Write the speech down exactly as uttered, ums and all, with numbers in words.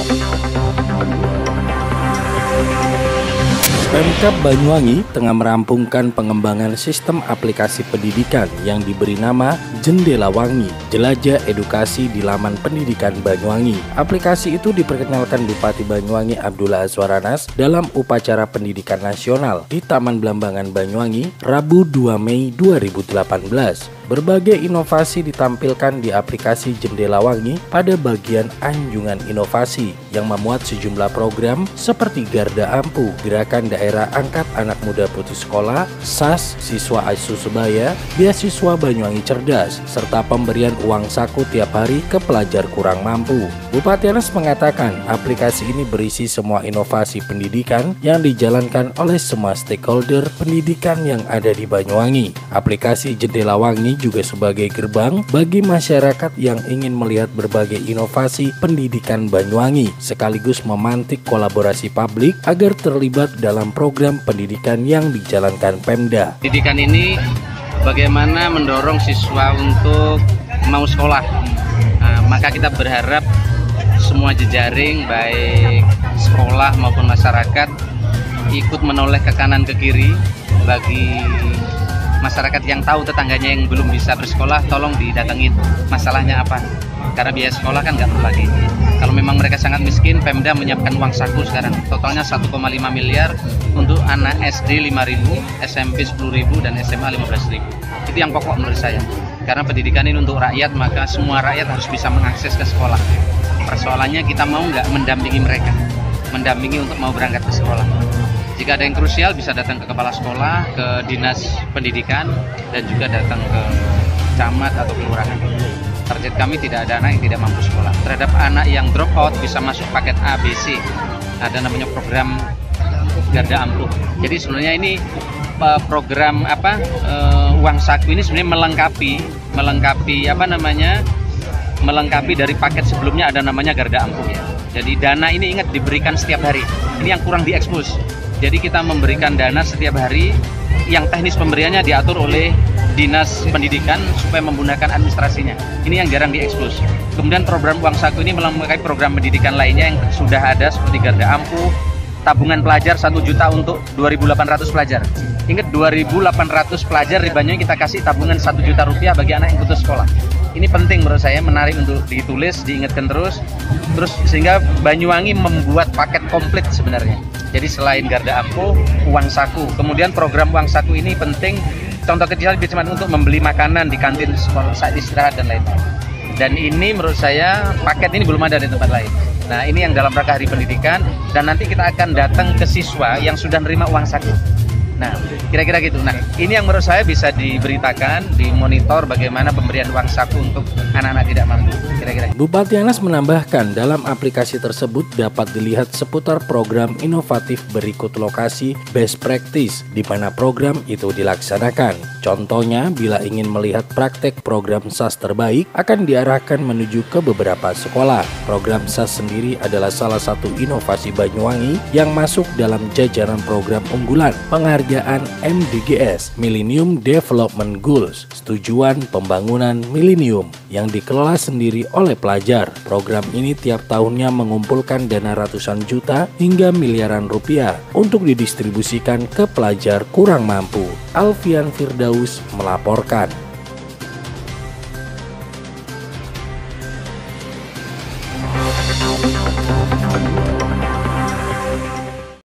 Pemkab Banyuwangi tengah merampungkan pengembangan sistem aplikasi pendidikan yang diberi nama Jendela Wangi, Jelajah Edukasi di Laman Pendidikan Banyuwangi. Aplikasi itu diperkenalkan Bupati Banyuwangi Abdullah Azwaranas dalam upacara pendidikan nasional di Taman Belambangan Banyuwangi, Rabu dua Mei dua ribu delapan belas. Berbagai inovasi ditampilkan di aplikasi Jendela Wangi pada bagian anjungan inovasi yang memuat sejumlah program seperti Garda Ampuh, Gerakan Daerah Angkat Anak Muda Putus Sekolah, S A S, Siswa Asu Sebaya, Beasiswa Banyuwangi Cerdas, serta pemberian uang saku tiap hari ke pelajar kurang mampu. Bupati Anas mengatakan aplikasi ini berisi semua inovasi pendidikan yang dijalankan oleh semua stakeholder pendidikan yang ada di Banyuwangi. Aplikasi Jendela Wangi juga sebagai gerbang bagi masyarakat yang ingin melihat berbagai inovasi pendidikan Banyuwangi, sekaligus memantik kolaborasi publik agar terlibat dalam program pendidikan yang dijalankan Pemda. Pendidikan ini bagaimana mendorong siswa untuk mau sekolah. Nah, maka kita berharap semua jejaring baik sekolah maupun masyarakat ikut menoleh ke kanan ke kiri. Bagi masyarakat yang tahu tetangganya yang belum bisa bersekolah, tolong didatengin masalahnya apa, karena biaya sekolah kan nggak perlu lagi. Kalau memang mereka sangat miskin, Pemda menyiapkan uang saku sekarang totalnya satu koma lima miliar untuk anak S D lima ribu, S M P sepuluh ribu, dan S M A lima belas ribu. Itu yang pokok menurut saya, karena pendidikan ini untuk rakyat, maka semua rakyat harus bisa mengakses ke sekolah. Persoalannya kita mau nggak mendampingi mereka, mendampingi untuk mau berangkat ke sekolah. Jika ada yang krusial bisa datang ke kepala sekolah, ke dinas pendidikan, dan juga datang ke camat atau kelurahan. Target kami tidak ada anak yang tidak mampu sekolah. Terhadap anak yang drop out bisa masuk paket A, B, C. Ada namanya program Garda Ampuh. Jadi sebenarnya ini program apa uh, uang saku ini sebenarnya melengkapi, melengkapi apa namanya, melengkapi dari paket sebelumnya ada namanya Garda Ampuh ya. Jadi dana ini ingat diberikan setiap hari. Ini yang kurang diekspos. Jadi kita memberikan dana setiap hari, yang teknis pemberiannya diatur oleh Dinas Pendidikan supaya menggunakan administrasinya. Ini yang jarang diekspos. Kemudian program uang saku ini melengkapi program pendidikan lainnya yang sudah ada seperti Garda Ampuh, tabungan pelajar satu juta untuk dua ribu delapan ratus pelajar. Ingat dua ribu delapan ratus pelajar di Banyuwangi kita kasih tabungan satu juta rupiah bagi anak yang putus sekolah. Ini penting menurut saya, menarik untuk ditulis, diingatkan terus. Terus sehingga Banyuwangi membuat paket komplit sebenarnya. Jadi selain Garda Ampuh, uang saku. Kemudian program uang saku ini penting, contoh kecil bisa untuk membeli makanan di kantin sekolah saat istirahat dan lain-lain. Dan ini menurut saya paket ini belum ada di tempat lain. Nah ini yang dalam rangka Hari Pendidikan, dan nanti kita akan datang ke siswa yang sudah menerima uang saku. Nah, kira-kira gitu. Nah, ini yang menurut saya bisa diberitakan, dimonitor bagaimana pemberian uang saku untuk anak-anak tidak mampu. Kira-kira. Bupati Anas menambahkan dalam aplikasi tersebut dapat dilihat seputar program inovatif berikut lokasi best practice di mana program itu dilaksanakan. Contohnya, bila ingin melihat praktek program S A S terbaik, akan diarahkan menuju ke beberapa sekolah. Program S A S sendiri adalah salah satu inovasi Banyuwangi yang masuk dalam jajaran program unggulan penghargaan M D G S Millennium Development Goals, tujuan pembangunan milenium, yang dikelola sendiri oleh pelajar. Program ini tiap tahunnya mengumpulkan dana ratusan juta hingga miliaran rupiah untuk didistribusikan ke pelajar kurang mampu. Alfian Firdaus melaporkan.